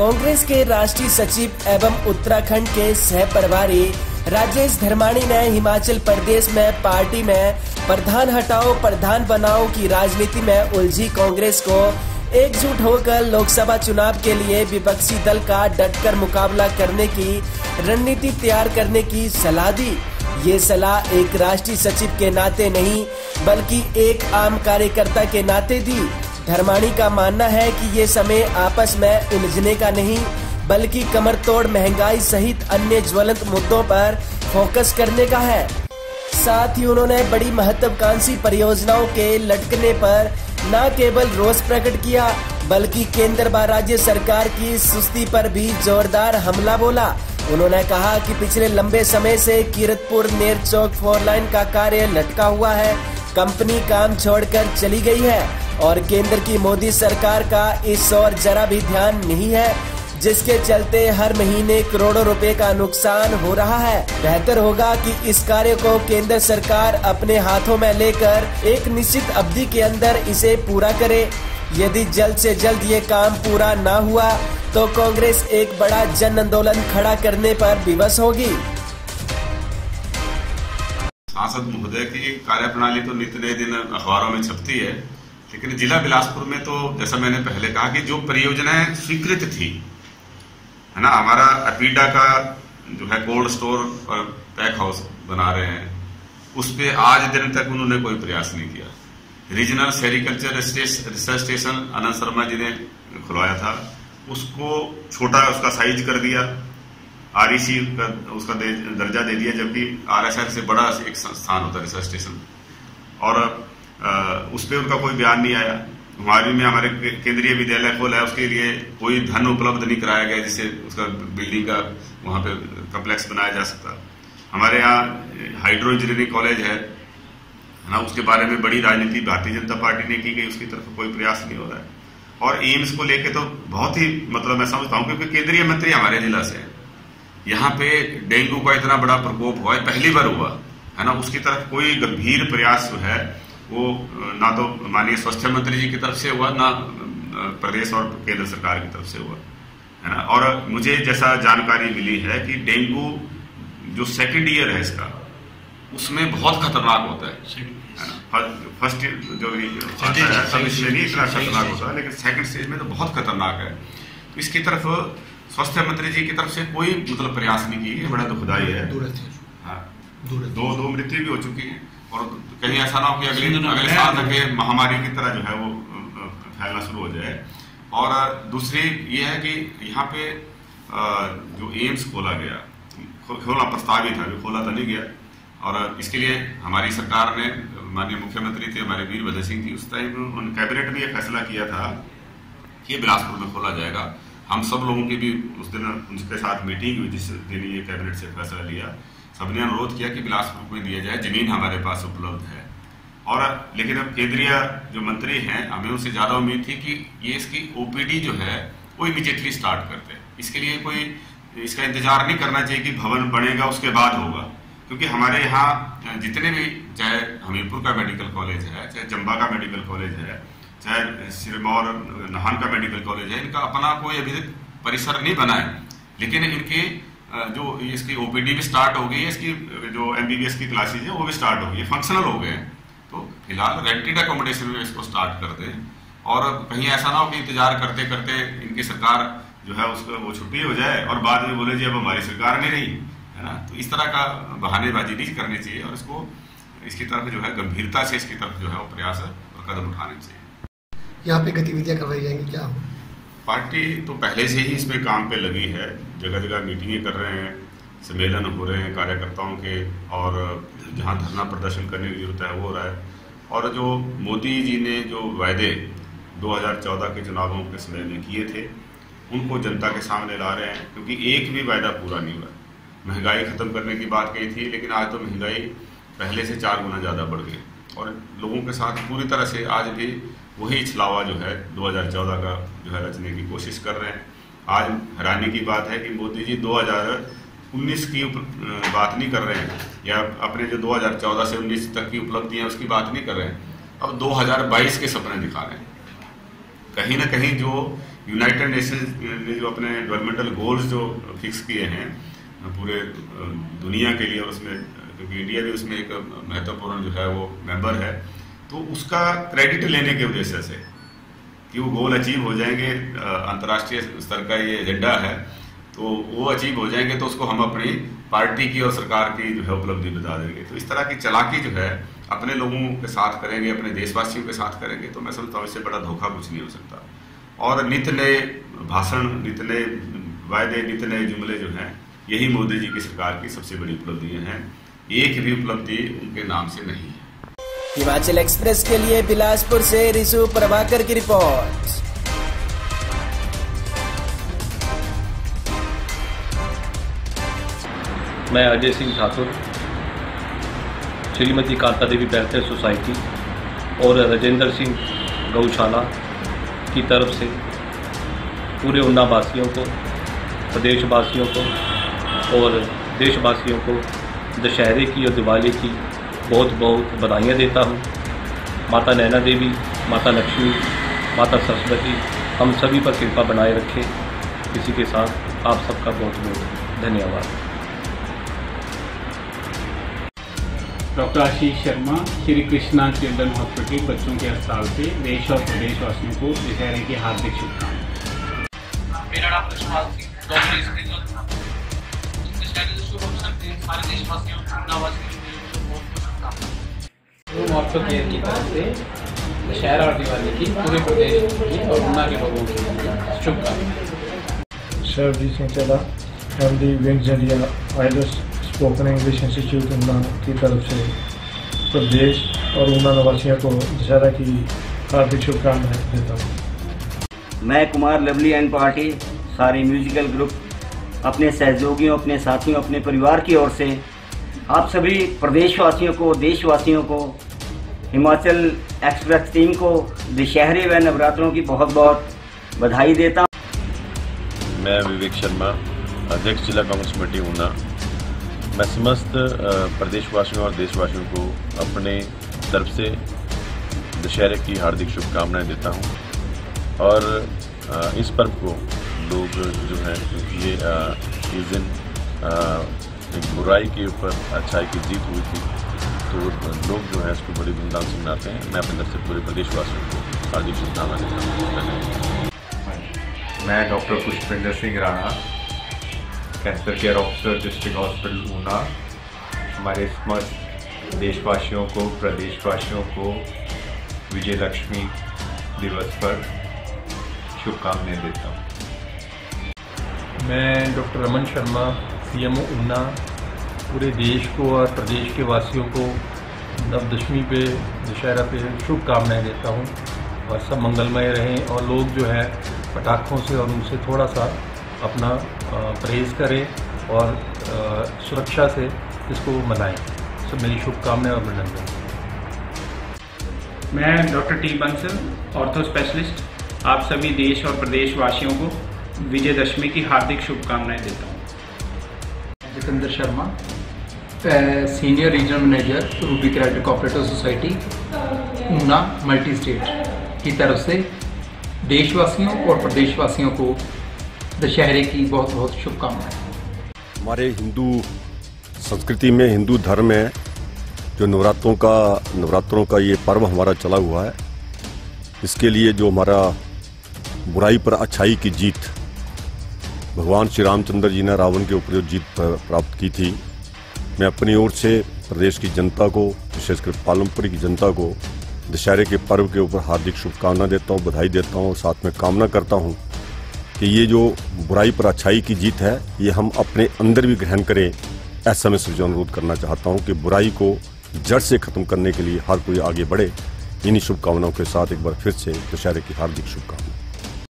कांग्रेस के राष्ट्रीय सचिव एवं उत्तराखंड के सह प्रभारी राजेश धर्माणी ने हिमाचल प्रदेश में पार्टी में प्रधान हटाओ प्रधान बनाओ की राजनीति में उलझी कांग्रेस को एकजुट होकर लोकसभा चुनाव के लिए विपक्षी दल का डटकर मुकाबला करने की रणनीति तैयार करने की सलाह दी। ये सलाह एक राष्ट्रीय सचिव के नाते नहीं बल्कि एक आम कार्यकर्ता के नाते दी। धर्माणी का मानना है कि ये समय आपस में उलझने का नहीं बल्कि कमर तोड़ महंगाई सहित अन्य ज्वलंत मुद्दों पर फोकस करने का है। साथ ही उन्होंने बड़ी महत्वाकांक्षी परियोजनाओं के लटकने पर न केवल रोष प्रकट किया बल्कि केंद्र व राज्य सरकार की सुस्ती पर भी जोरदार हमला बोला। उन्होंने कहा कि पिछले लंबे समय से कीरतपुर नेरचौक 4 लाइन का कार्य लटका हुआ है, कंपनी काम छोड़कर चली गई है और केंद्र की मोदी सरकार का इस ओर जरा भी ध्यान नहीं है, जिसके चलते हर महीने करोड़ों रुपए का नुकसान हो रहा है। बेहतर होगा कि इस कार्य को केंद्र सरकार अपने हाथों में लेकर एक निश्चित अवधि के अंदर इसे पूरा करे। यदि जल्द से जल्द ये काम पूरा ना हुआ तो कांग्रेस एक बड़ा जन आंदोलन खड़ा करने पर विवश होगी। सांसद महोदय की कार्यप्रणाली तो नित्य नए दिन अखबारों में छपती है, लेकिन जिला बिलासपुर में तो जैसा मैंने पहले कहा कि जो परियोजनाएं स्वीकृत थी है ना, हमारा अपीडा का जो है कोल्ड स्टोर और पैक हाउस बना रहे हैं, उस पे आज दिन तक उन्होंने कोई प्रयास नहीं किया। Regional sericulture research station Anand Sharma ji ने खुलवाया था, उसको छोटा उसका साइज कर दिया, आरईसी का उसका दर्जा दे दिया, जबकि आरएसआर से बड़ा एक स्थान होता है रिसर्च स्टेशन, और उस पर उनका कोई बयान नहीं आया। हुमायूं में हमारे केंद्रीय विद्यालय खोला है, उसके लिए कोई धन उपलब्ध नहीं कराया गया जिससे उसका बिल्डिंग का वहां पे कॉम्प्लेक्स बनाया जा सकता। हमारे यहाँ हाइड्रो इंजीनियरिंग कॉलेज है ना, उसके बारे में बड़ी राजनीति भारतीय जनता पार्टी ने की गई, उसकी तरफ कोई प्रयास नहीं हो रहा है। और एम्स को लेके तो बहुत ही मैं समझता हूँ, क्योंकि केंद्रीय मंत्री हमारे जिला से यहाँ पे डेंगू का इतना बड़ा प्रकोप हुआ है, पहली बार हुआ है ना, उसकी तरफ कोई गंभीर प्रयास जो है वो ना तो माननीय स्वास्थ्य मंत्री जी की तरफ से हुआ, ना प्रदेश और केंद्र सरकार की तरफ से हुआ है ना। और मुझे जैसा जानकारी मिली है कि डेंगू जो सेकंड ईयर है इसका, उसमें बहुत खतरनाक होता है ना। फर्स्ट जो सब इसमें नहीं इतना खतरनाक होता है, लेकिन सेकंड स्टेज में तो बहुत खतरनाक है। तो इसकी तरफ स्वास्थ्य मंत्री जी की तरफ से कोई प्रयास नहीं की, बड़ा दुखदाई है। हाँ, दो मृत्यु भी हो चुकी है, और कहीं ऐसा ना हो कि अगले साल तक महामारी की तरह जो है वो फैलना शुरू हो जाए। और दूसरी ये है कि यहाँ पे जो एम्स खोला गया, खोला प्रस्तावित है, जो खोला तो नहीं गया, और इसके लिए हमारी सरकार ने, माननीय मुख्यमंत्री थे हमारे वीरभद्र सिंह जी, उस टाइम कैबिनेट में ये फैसला किया था कि बिलासपुर में खोला जाएगा। हम सब लोगों की भी उस दिन उनके साथ मीटिंग हुई, जिस दिन ये कैबिनेट से फैसला लिया, सबने अनुरोध किया कि बिलासपुर में दिया जाए, जमीन हमारे पास उपलब्ध है। और लेकिन अब केंद्रीय जो मंत्री हैं, हमें उनसे ज्यादा उम्मीद थी कि ये इसकी ओपीडी जो है वो इमीडिएटली स्टार्ट करते हैं। इसके लिए कोई इसका इंतजार नहीं करना चाहिए कि भवन बनेगा उसके बाद होगा, क्योंकि हमारे यहाँ जितने भी, चाहे हमीरपुर का मेडिकल कॉलेज है, चाहे चंबा का मेडिकल कॉलेज है, चाहे सिरमौर नाहन का मेडिकल कॉलेज है, इनका अपना कोई अभी तक परिसर नहीं बना है, लेकिन इनके जो इसकी ओपीडी भी स्टार्ट हो गई है, इसकी जो एमबीबीएस की क्लासेज है वो भी स्टार्ट हो गई है, फंक्शनल हो गए हैं। तो फिलहाल रेंटेड अकोमोडेशन में इसको स्टार्ट कर दें, और कहीं ऐसा ना हो कि इंतजार करते करते इनकी सरकार जो है उसको वो छुट्टी हो जाए और बाद में बोले जी अब हमारी सरकार नहीं रही है ना। तो इस तरह का बहानेबाजी नहीं करनी चाहिए, और इसको इसकी तरफ जो है गंभीरता से इसकी तरफ जो है वो प्रयास और कदम उठाने चाहिए। यहाँ पे गतिविधियां करवाई जाएंगी क्या? पार्टी तो पहले से ही इसमें काम पे लगी है, जगह जगह मीटिंगें कर रहे हैं, सम्मेलन हो रहे हैं कार्यकर्ताओं के, और जहां धरना प्रदर्शन करने की जरूरत है वो हो रहा है। और जो मोदी जी ने जो वायदे 2014 के चुनावों के समय में किए थे, उनको जनता के सामने ला रहे हैं, क्योंकि एक भी वायदा पूरा नहीं हुआ। महंगाई खत्म करने की बात कही थी, लेकिन आज तो महंगाई पहले से 4 गुना ज़्यादा बढ़ गई, और लोगों के साथ पूरी तरह से आज भी वही छलावा जो है 2014 का जो है रचने की कोशिश कर रहे हैं। आज हैरानी की बात है कि मोदी जी 2019 की बात नहीं कर रहे हैं, या अपने जो 2014 से 19 तक की उपलब्धियां उसकी बात नहीं कर रहे हैं, अब 2022 के सपने दिखा रहे हैं। कहीं ना कहीं जो यूनाइटेड नेशंस ने जो अपने डेवलपमेंटल गोल्स जो फिक्स किए हैं पूरे दुनिया के लिए, और उसमें क्योंकि इंडिया भी उसमें एक महत्वपूर्ण जो है वो मेंबर है, तो उसका क्रेडिट लेने के उद्देश्य से कि वो गोल अचीव हो जाएंगे, अंतर्राष्ट्रीय स्तर का ये एजेंडा है, तो वो अचीव हो जाएंगे तो उसको हम अपनी पार्टी की और सरकार की जो है उपलब्धि बता देंगे। तो इस तरह की चालाकी जो है अपने लोगों के साथ करेंगे, अपने देशवासियों के साथ करेंगे, तो मैं समझता हूँ इससे बड़ा धोखा कुछ नहीं हो सकता। और नित्य नए भाषण, नित्य नए वायदे, नित्य नए जुमले जो हैं, यही मोदी जी की सरकार की सबसे बड़ी उपलब्धियां हैं। एक भी उपलब्धि उनके नाम से नहीं है। हिमाचल एक्सप्रेस के लिए बिलासपुर से रिशु प्रभाकर की रिपोर्ट। मैं अजय सिंह ठाकुर, श्रीमती कांता देवी वेलफेयर सोसाइटी और राजेंद्र सिंह गौशाला की तरफ से पूरे ऊना वासियों को, प्रदेशवासियों को और देशवासियों को दशहरे की और दिवाली की बहुत बहुत बधाइयाँ देता हूँ। माता नैना देवी, माता लक्ष्मी, माता सरस्वती हम सभी पर कृपा बनाए रखे। इसी के साथ आप सबका बहुत बहुत धन्यवाद। Doctor Ashish Sharma, Shri Krishna children hospital बच्चों के अस्पताल से देश और प्रदेशवासियों को दशहरे की हार्दिक शुभकामनाएं। मेरा नाम कृष्णपाल सिंह, डॉक्टर दशहरे के शुभ अवसर पे सारे देशवासियों को महोत्सव केयर की तरफ से दशहरा और दिवाली की पूरे प्रदेश की और ऊना के लोगों की शुभकामनाएं। सर्वजीत सिंह चला, MD Wings India IELTS spoken English institute Una की तरफ से प्रदेश और ऊना निवासियों को दशहरा की हार्दिक शुभकामनाएं देता हूँ। मैं कुमार लवली एंड पार्टी सारे म्यूजिकल ग्रुप अपने सहयोगियों, अपने साथियों, अपने परिवार की ओर से आप सभी प्रदेशवासियों को, देशवासियों को, हिमाचल एक्सप्रेस टीम को दशहरे व नवरात्रों की बहुत बहुत बधाई देता हूँ। मैं विवेक शर्मा, अध्यक्ष जिला कांग्रेस कमेटी ऊना। मैं समस्त प्रदेशवासियों और देशवासियों को अपने तरफ से दशहरे की हार्दिक शुभकामनाएं देता हूं। और इस पर्व को लोग जो है, ये इस दिन एक बुराई के ऊपर अच्छाई की जीत हुई थी, तो लोग जो है इसको बड़ी धूमधाम से मनाते हैं। मैं अपनी तरफ से पूरे प्रदेशवासियों को हार्दिक शुभकामनाएं देता हूँ। मैं doctor Pushpendra Singh Rana, cancer care officer district hospital Una, हमारे समस्त देशवासियों को, प्रदेशवासियों को विजयलक्ष्मी दिवस पर शुभकामनाएं देता हूँ। मैं डॉक्टर रमन शर्मा, सीएमओ ऊना, पूरे देश को और प्रदेश के वासियों को नवदशमी पे, दशहरा पे शुभकामनाएं देता हूँ और सब मंगलमय रहें और लोग जो है पटाखों से और उनसे थोड़ा सा अपना परहेज़ करें और सुरक्षा से इसको मनाएं। सब मेरी शुभकामनाएं और अभिनंदन। मैं doctor T Bansal, ortho specialist, आप सभी देश और प्रदेशवासियों को विजयदशमी की हार्दिक शुभकामनाएं देता हूँ। Jitendra Sharma, senior regional manager Ruby credit cooperative society Una multi state की तरफ से देशवासियों और प्रदेशवासियों को दशहरे की बहुत बहुत शुभकामनाएं। हमारे हिंदू संस्कृति में, हिंदू धर्म में जो नवरात्रों का ये पर्व हमारा चला हुआ है, इसके लिए जो हमारा बुराई पर अच्छाई की जीत, भगवान श्री रामचंद्र जी ने रावण के ऊपर जो जीत प्राप्त की थी, मैं अपनी ओर से प्रदेश की जनता को, विशेषकर पालमपुरी की जनता को दशहरे के पर्व के ऊपर हार्दिक शुभकामना देता हूँ, बधाई देता हूँ और साथ में कामना करता हूँ कि ये जो बुराई पर अच्छाई की जीत है, ये हम अपने अंदर भी ग्रहण करें। ऐसा मैं सबसे अनुरोध करना चाहता हूँ कि बुराई को जड़ से खत्म करने के लिए हर कोई आगे बढ़े। इन्हीं शुभकामनाओं के साथ एक बार फिर से दशहरे की हार्दिक शुभकामनाएं।